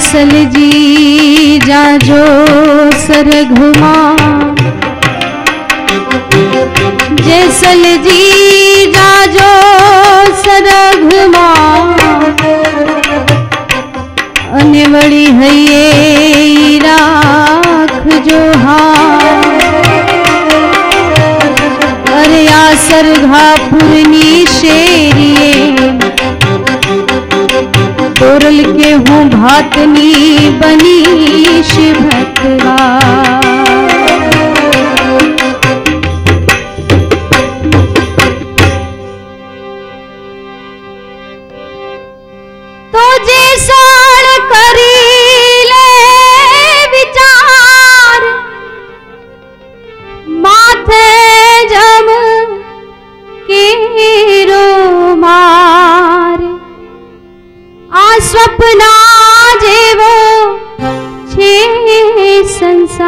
जैसल जी जाजो सरघुमा, जैसल जी जाजो सरघुमा, अने वड़ी हये राख जो हार। अरे आ सरघापुरनी शेरिए तोरल के हूँ भातनी बनी शिभतवा। तो जे साल करी ले विचार, माथे जम केरो मार। आ स्वप्ना जेवो छे संसार,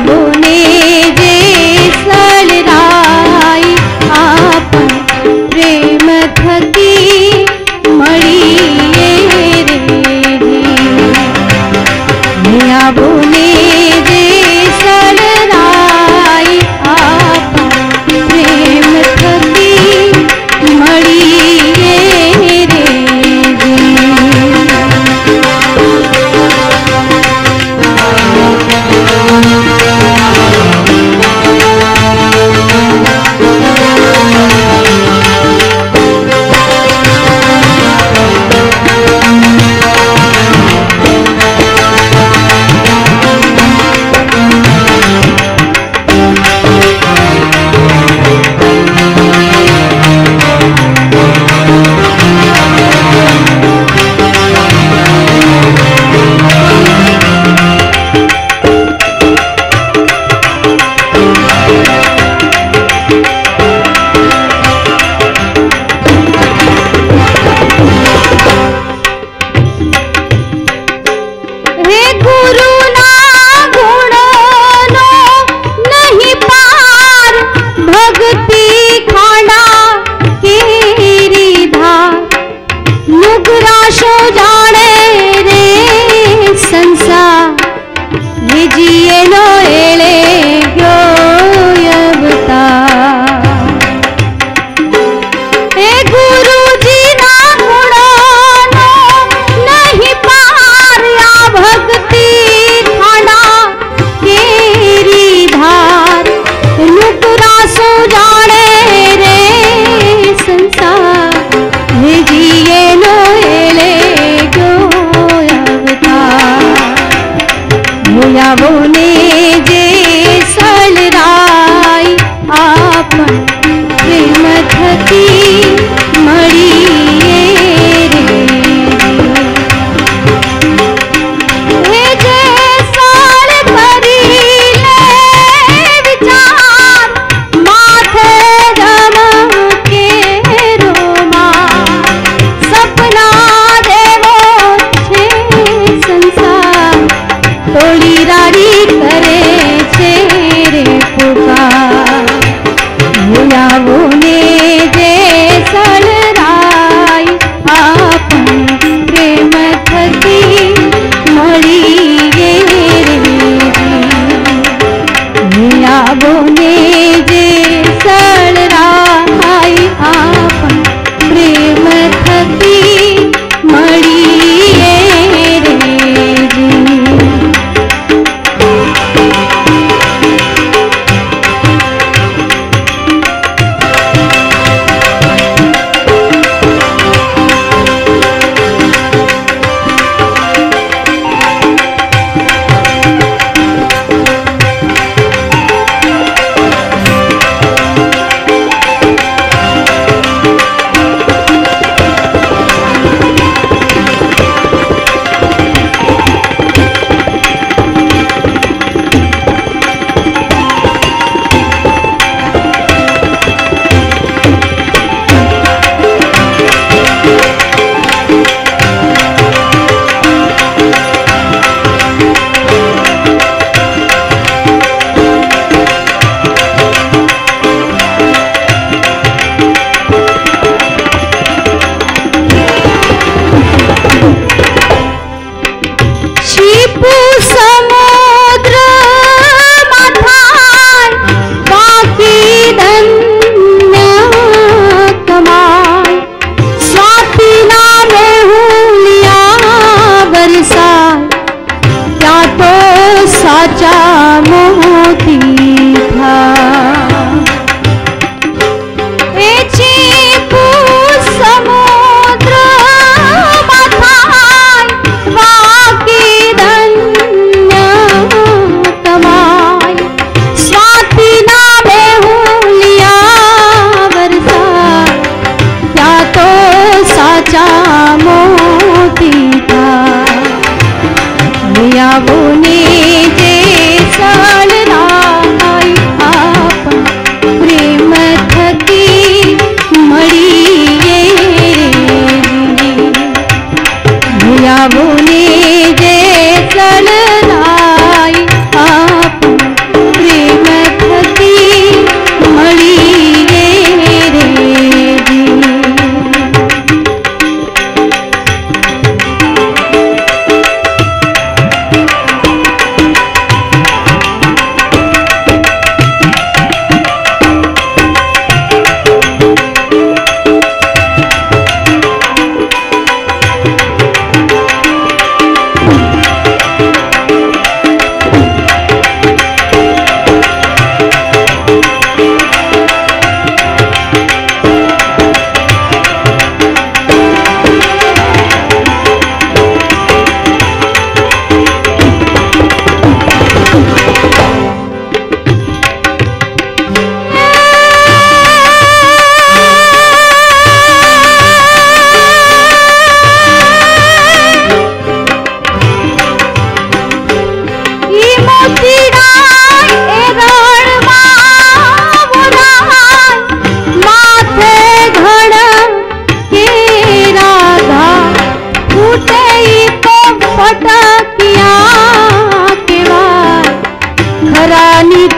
બોને જે સળરાઈ આપણ પ્રેમ થકી મળીએ રે મિયા બોને જે સળરાઈ આપણ પ્રેમ થકી મળીએ રે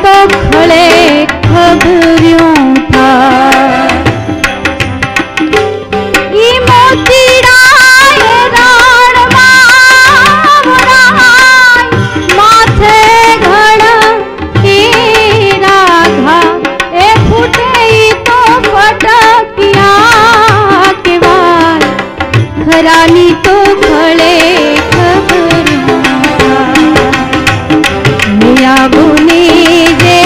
तो खड़े खबरियों था ई मोतीड़ा राण माथे घड़ राघा ए फूटे तो फटकिया के बाल खरानी तो खड़े खबरियों था मिया बुने जे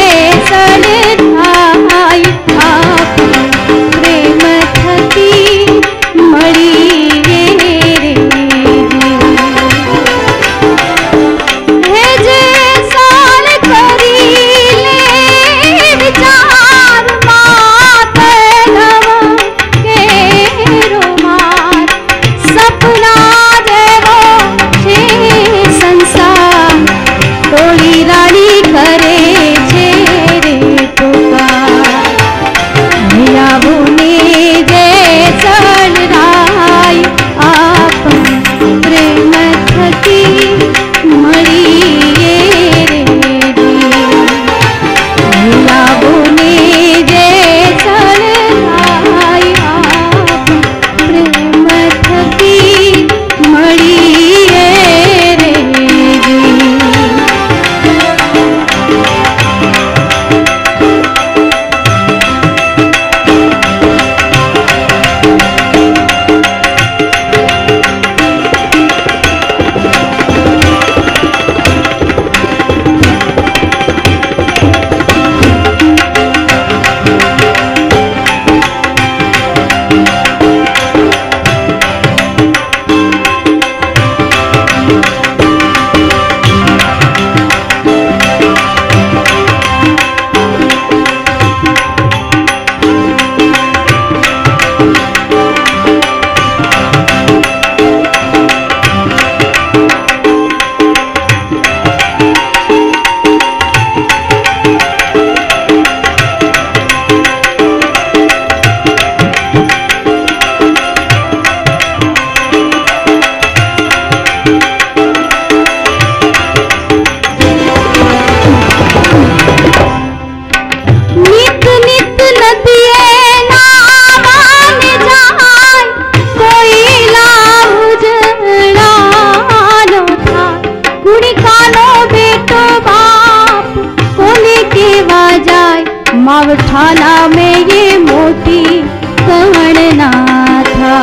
सड़ाई आप प्रेम थकी मड़ी रे हे जे साल करी ले विचार माते नव के रोमार सपना देवो छे संसार तोड़ी रानी करे छे रे पुकार मिया बुने जे सड़ाई आप प्रेम थकी मड़ी रे मिया बुने जे सड़ाई आप प्रेम थकी मड़ी रे नित नित नदिये नावान जाय कोई लाभ जड़ानो था कुड़ी कानो बेटो बाप कोने के वाजाय मावठाना में ये मोती कहना था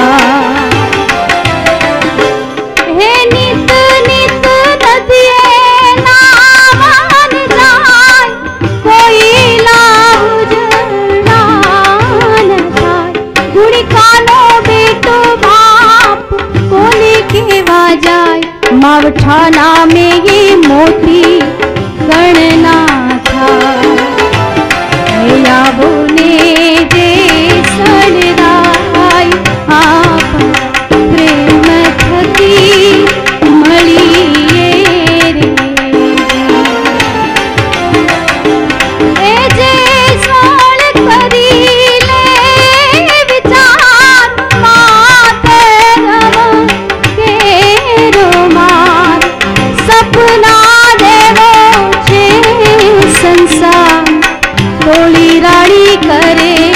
हे नित नित नदिये नावान जाय कोई लाभ जड़ान थाय गुड़ी कानो बेटो बाप कोने के वाजाय मावठाना में ये मोती गणना था मिया बुने जे सड़ाई आप प्रेम थकी मड़ी रे ए जे साल करी ले विचार माते नव के रोमार सपना देवो छे संसार तोड़ी रानी करे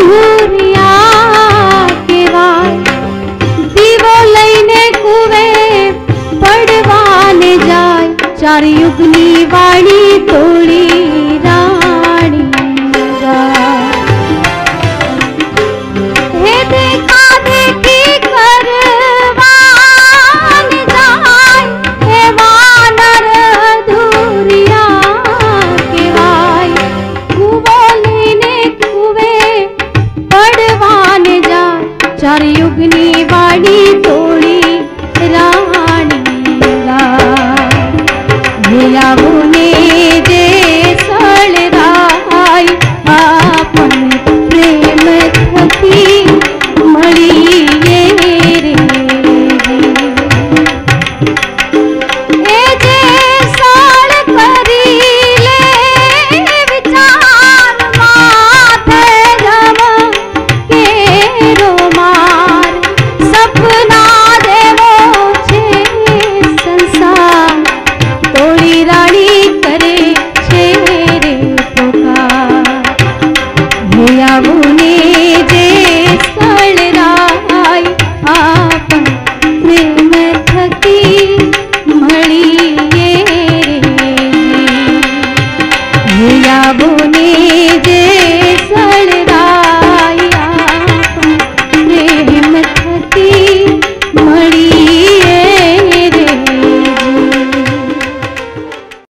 धूरिया केवाय दीवो लईने कुवे પડવાને જાય ચાર યુગની વાણી તોડી રાણી ગાય હે દેખા દેખી કરવાને જાય હે વાનર ધૂરિયા કેવાય કુવો લઈને કુવે પડવાને જાય ચાર યુગની વાણી તોડી રાણી આવુને જે સળરાય આપણ પ્રેમ થકી મળીએ રે એ જે સળ કરી લે વિચાર માથે જમ કેરો માર સપના